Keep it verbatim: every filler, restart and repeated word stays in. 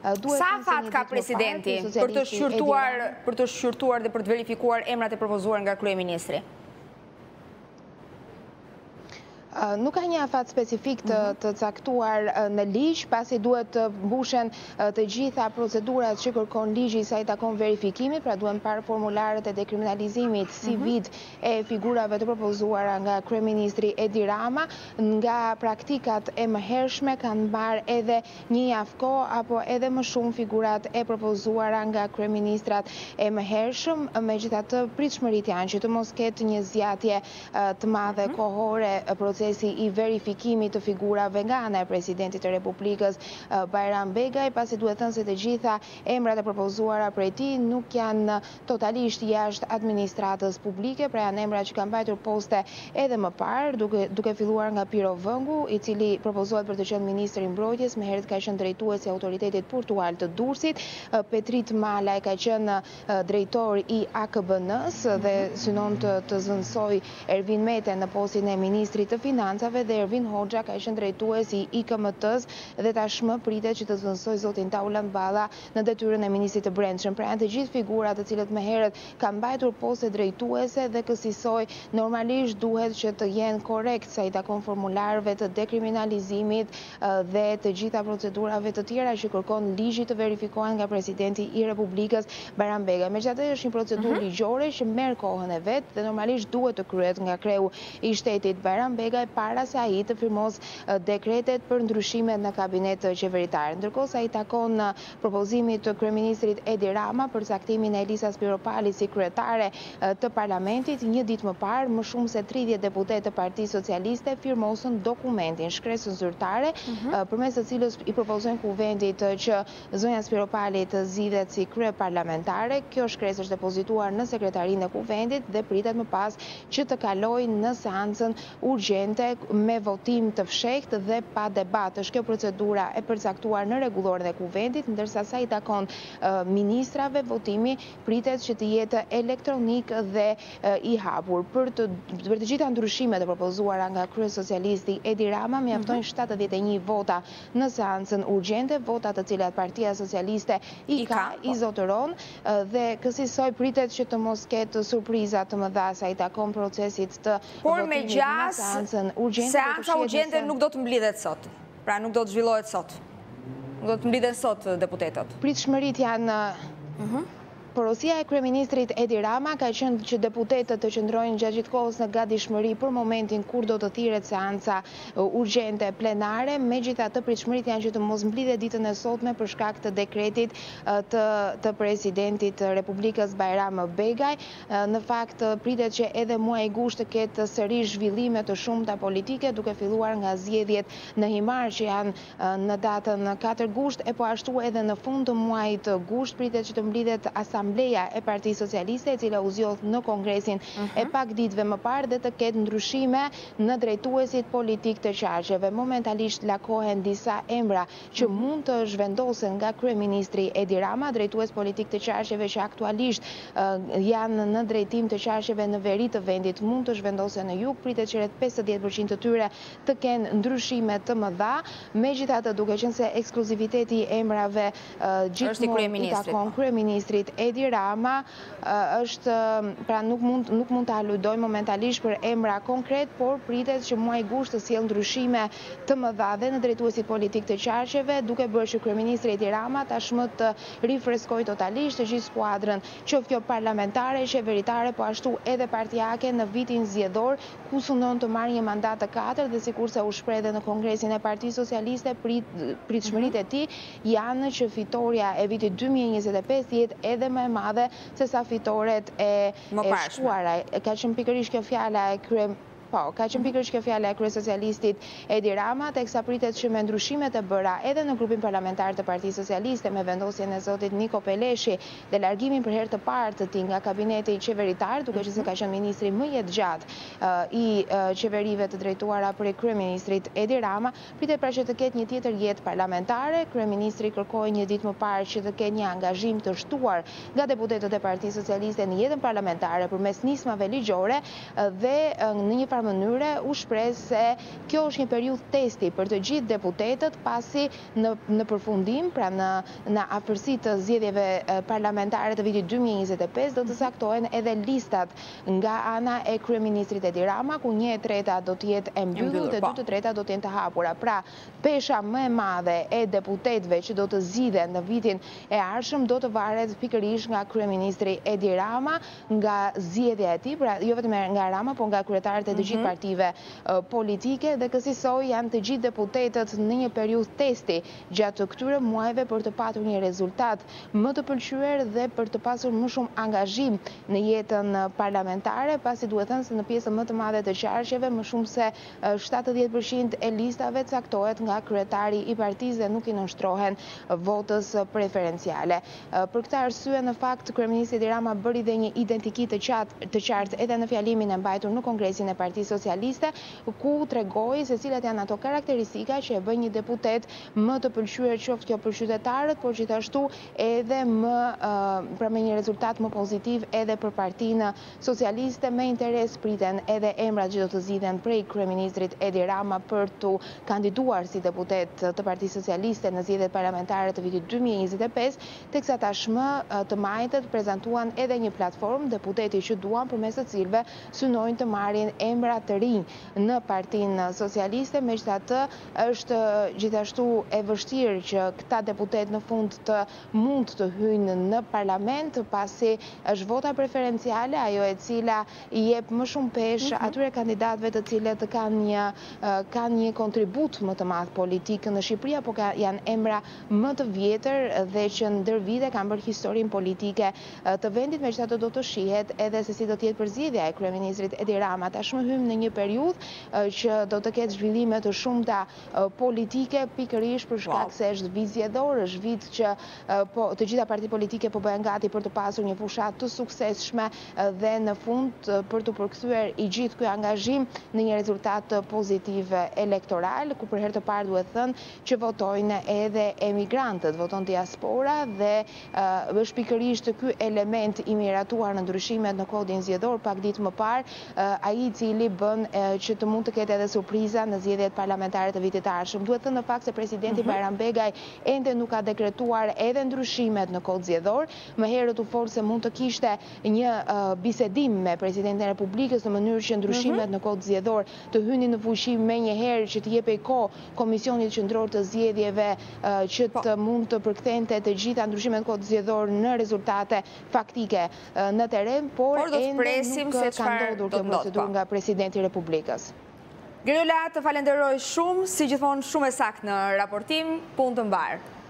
Sa fat ka presidenti për të shqyrtuar për të shqyrtuar dhe për të verifikuar emrat e propozuar nga kryeministri? Nuk ka një afat specifik të caktuar në ligj, pasi duhet të mbushen të gjitha procedurat që kërkon ligji sa i takon verifikimit, pra duhen parë formularët e dekriminalizimit si vid e figurave të propozuara nga kryeministri Edi Rama. Nga praktikat e mëhershme kanë marrë edhe një javë kohë apo edhe më shumë figurat e propozuara nga kryeministrat e mëhershëm, megjithatë pritshmëritë janë që të mos ketë një zgjatje të madhe kohore procesi i verifikimit të figurave nga ana e presidentit të Republikës Bajram Begaj, pasi duhet thënë se të gjitha emrat e propozuara prej tij nuk janë totalisht jashtë administratës publike, pra janë emra që kanë mbajtur poste edhe më parë, duke duke filluar nga Piro Vëngu, i cili propozohet për të qenë ministri i mbrojtjes, më herët ka qenë drejtuesi i autoritetit portuar të Durrësit, Petrit Malaj ka qenë drejtor i A K B N-s dhe synon të, të zëvendësoj Ervin Mete në postin e ministrit të Financave, dhe Ervin Hoxha ka qenë drejtuesi i I K M T-s dhe tashmë pritet që të zëvendësoj zotin Tauland Balla në detyrën e ministrit të Brendshëm. Pra janë të gjithë figurat të cilët më herët kanë mbajtur poste drejtuese dhe kësaj normalisht duhet që të jenë korrekt sa i takon formularëve të dekriminalizimit dhe të gjitha procedurave të tjera që kërkon ligji të verifikohen nga presidenti i Republikës Bajram Begaj. Megjithatë është një procedurë ligjore që merr kohën e vet dhe normalisht duhet të kryhet nga kreu i shtetit Bajram Begaj para se ai të firmos dekretet për ndryshimet në kabinet qeveritar. Ndërkohë sa i takon propozimit të kryeministrit Edi Rama për caktimin e Elisa Spiropali si kryetare të parlamentit, një ditë më parë, më shumë se tridhjetë deputetë të Partisë Socialiste firmosën dokumentin, shkresën zyrtare, përmes të cilës i propozojnë kuvendit që zonja Spiropali të zgjidhet si kryeparlamentare. Kjo shkresë është depozituar në sekretarinë e kuvendit dhe pritet më pas që të kalojë në seancën urgjente me votim të fshehtë dhe pa debat. Është kjo procedura e përcaktuar në rregulloren e kuvendit, ndërsa sa i takon ministrave, votimi pritet që të jetë elektronik dhe i hapur. Për të, për të gjitha ndryshimet e propozuara nga kryesocialisti Edi Rama, mjaftojnë shtatëdhjetë e një vota në seancën urgjente, vota të cilat Partia Socialiste i ka, i zotëron, dhe kësaj pritet që të mos ketë surpriza të mëdha sa i takon procesit të votimit në seancën urgjente. Seanca urgjente nuk do të mblidhet sot, pra nuk do të zhvillohet sot. Nuk do të mblidhen sot deputetët. Pritshmëritë janë Porosia e kryeministrit Edi Rama ka qenë që deputetët të qëndrojnë gjatë gjithë kohës në gatishmëri për momentin kur do të thirret seanca urgjente plenare. Megjithatë, pritshmëritë janë që të mos mblidhet ditën e sotme për shkak të dekretit të, të presidentit të Republikës Bajram Begaj. Në fakt pritet që edhe muaji gusht të ketë sërish zhvillime të shumta politike, duke filluar nga zgjedhjet në Himar që janë në datën katër gusht, e po ashtu edhe në fund të muajit gusht pritet që të mblidhet Asambleja e Partisë Socialiste, e cila u zgjodh në kongresin e pak ditëve më parë, dhe të ketë ndryshime në drejtuesit politik të qarqeve. Momentalisht lakohen disa emra që mund të zhvendosen nga kryeministri Edi Rama, drejtues politik të qarqeve që aktualisht janë në drejtim të qarqeve në veri të vendit mund të zhvendosen në jug, pritet që rreth pesëdhjetë përqind të tyre të kenë ndryshime të mëdha. Megjithatë, duke qenë se ekskluziviteti i emrave gjithmonë i takon kryeministrit Edi Rama, është, pra nuk mund, nuk mund të aludoj momentalisht për emra konkret, por pritet që muaji gusht të sjellë ndryshime të mëdha dhe në drejtuesit politik të qarqeve, duke bërë që kryeministri Edi Rama tashmë të rifreskojë totalisht të gjithë skuadrën, qoftë kjo parlamentare, qeveritare, po ashtu edhe partijake në vitin zgjedhor, ku synon të marrë një mandat të katërt, dhe sikurse u shpreh edhe në Kongresin e Partisë Socialiste, prit pritshmëritë e tij janë që fitoria e vitit dy mijë e njëzet e pesë jetë edhe më e madhe se sa fitoret e, e shkuara. Ka qenë pikërisht kjo fjala e krye Po, ka qenë pikërisht kjo fjala e kryesocialistit Edi Rama, teksa pritet që me ndryshimet e bëra edhe në grupin parlamentar të Partisë Socialiste, me vendosjen e zotit Niko Peleshi dhe largimin për herë të parë të tij nga kabineti qeveritar, duke qenë se ka qenë ministri më i gjatë uh, i uh, qeverive të drejtuara për kryeministrit Edi Rama, pritet pra që të ketë një tjetër jetë parlamentare. Kryeministri kërkoi një ditë më parë që të ketë një angazhim të shtuar nga deputetët e Partisë Socialiste në jetën parlamentare përmes nismave ligjore uh, dhe uh, në një farë qarë mënyre u shpreh se kjo është një periudhë testi për të gjithë deputetët, pasi në, në përfundim, pra në, në afërsi të zgjedhjeve parlamentare të vitit dy mijë e njëzet e pesë, do të saktohen edhe listat nga ana e kryeministrit Edi Rama, ku një e treta do të jetë e mbyllur dhe dy të treta do të jenë të hapura. Pra, pesha më e madhe e deputetëve që do të zgjidhen në vitin e ardhshëm do të varet pikërisht nga kryeministri Edi Rama, nga zgjedhja e tij, pra jo vetëm nga Rama, por nga kryetarët e të gjithë partive uh, politike, dhe kësaj janë të gjithë deputetët në një periudhë testi gjatë këtyre muajve për të patur një rezultat më të pëlqyer dhe për të pasur më shumë angazhim në jetën parlamentare, pasi duhet thënë se në pjesën më të madhe të qarqeve më shumë se uh, shtatëdhjetë përqind e listave caktohet nga kryetari i partisë dhe nuk i nënshtrohen votës preferenciale. Uh, për këtë arsye, në fakt, kryeministri Edi Rama bëri dhe një identikit të qartë, të qartë edhe në fjalimin e mbajtur në Kongresin e Partisë Socialiste, ku tregoi se cilat janë ato karakteristika që e bën një deputet më të pëlqyer, qoftë kjo për qytetarët, por gjithashtu edhe më uh, pra me një rezultat më pozitiv edhe për Partinë Socialiste. Me interes priten edhe emrat që do të zgjidhen prej kryeministrit Edi Rama për të kandiduar si deputet të Partisë Socialiste në zgjedhjet parlamentare të vitit dy mijë e njëzet e pesë, teksa tashmë të majtët prezantuan edhe një platformë deputeti që duan, përmes të cilëve synojnë të marrin emra të rinj në Partinë Socialiste. Megjithatë, është gjithashtu e vështirë që këta deputet në fund të mund të hyjnë në parlament, pasi është vota preferenciale, ajo e cila i jep më shumë pesh atyre kandidatëve të cilët kanë një kanë një kontribut më të madh politik në Shqipëri, apo janë emra më të vjetër dhe që ndër vite kanë bërë historinë politike të vendit. Megjithatë, do të shihet edhe se si do të jetë përzgjedhja e kryeministrit Edi Rama. Tashmë hym në një periudhë që do të ketë zhvillime të shumta politike, pikërisht për shkak se është vit zgjedhor, është vit që po të gjitha partitë politike po bëhen gati për të pasur një fushat të suksesshme dhe në fund për të përkthyer i gjithë ky angazhim në një rezultat pozitiv elektoral, ku për herë të parë duhet thënë që votojnë edhe emigrantët, voton diaspora, dhe uh, është pikërisht ky element i miratuar në ndryshimet në kodin zgjedhor pak ditë më parë, uh, ai i cili bën uh, që të mund të ketë edhe surpriza në zgjedhjet parlamentare të vitit të ardhshëm. Duhet thënë në fakt se presidenti mm-hmm. Bajram Begaj ende nuk ka dekretuar edhe ndryshimet në kod zgjedhor. Më herët u folë se mund të kishte një uh, bisedim me presidentin e Republikës në mënyrë që ndryshimet mm-hmm. në kod zgjedhor të hynin në fuqi me një herë, që të jepej kohë Komisionit Qendror të Zgjedhjeve uh, që të mund të përkthente të gjitha ndryshimet në kod zgjedhor në rezultate faktike uh, në terren, por, por ende nuk ka ndodhur kjo procedurë nga presidenti i Republikës. Gëriola, të falenderoj shumë, si gjithmonë shumë e saktë në raportim, punë të mbarë.